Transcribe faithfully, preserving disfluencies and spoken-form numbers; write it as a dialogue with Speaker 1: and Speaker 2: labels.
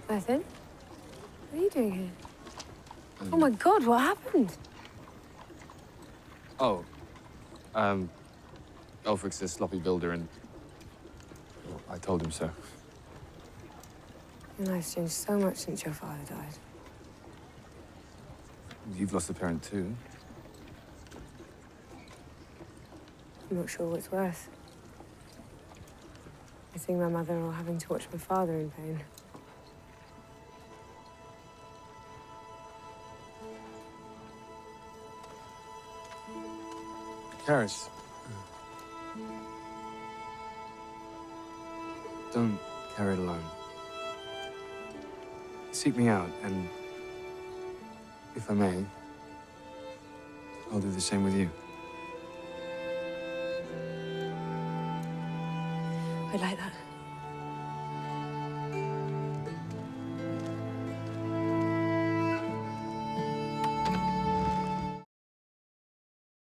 Speaker 1: Nothing. What are you doing here? Um, oh, my God, what happened?
Speaker 2: Oh, um, Elfric's a sloppy builder, and well, I told him so.
Speaker 1: Your life's changed so much since your father died.
Speaker 2: You've lost a parent, too.
Speaker 1: I'm not sure what's worse. Missing my mother or having to watch my father in pain.
Speaker 2: Karis. Don't carry it alone. Seek me out, and if I may, I'll do the same with you.
Speaker 1: I'd like that.